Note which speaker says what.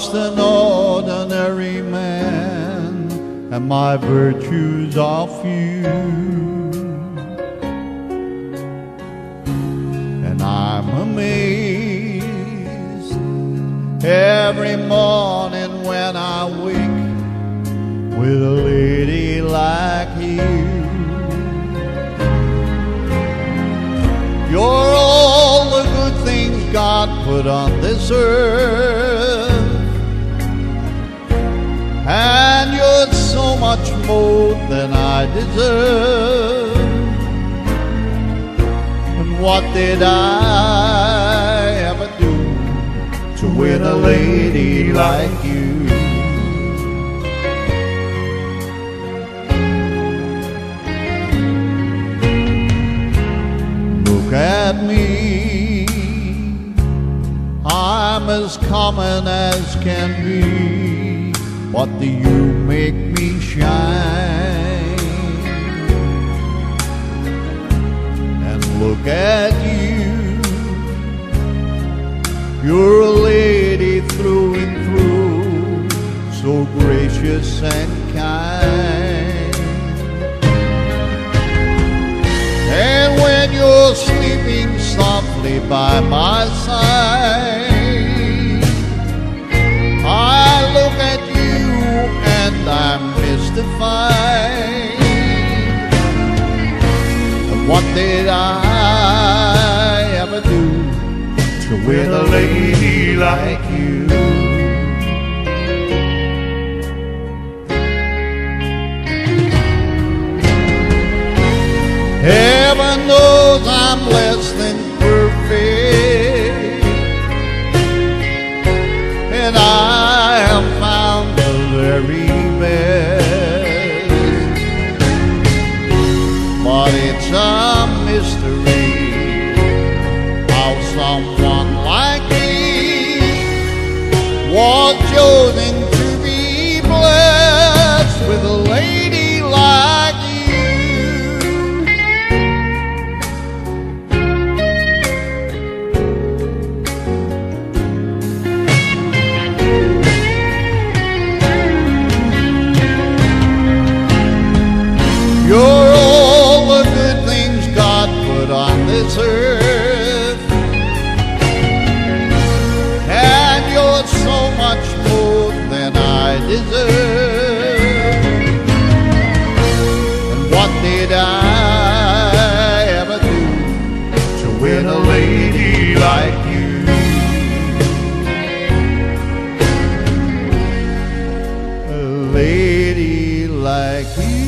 Speaker 1: just an ordinary man, and my virtues are few. And I'm amazed every morning when I wake with a lady like you. You're all the good things God put on this earth, and you're so much more than I deserve. And what did I ever do to win a lady like you? Look at me, I'm as common as can be, but do you make me shine? And look at you, you're a lady through and through, so gracious and kind. And when you're sleeping softly by my side, I look at you and I'm mystified. And what did I ever do to win a lady like you? Heaven knows I'm less than perfect, and I have found the very best. But it's a mystery how someone like me was chosen to be blessed with a lady like you. You're all the good things God put on this earth, and you're so much more than I deserve. And what did I ever do to win a lady like you? A lady like you.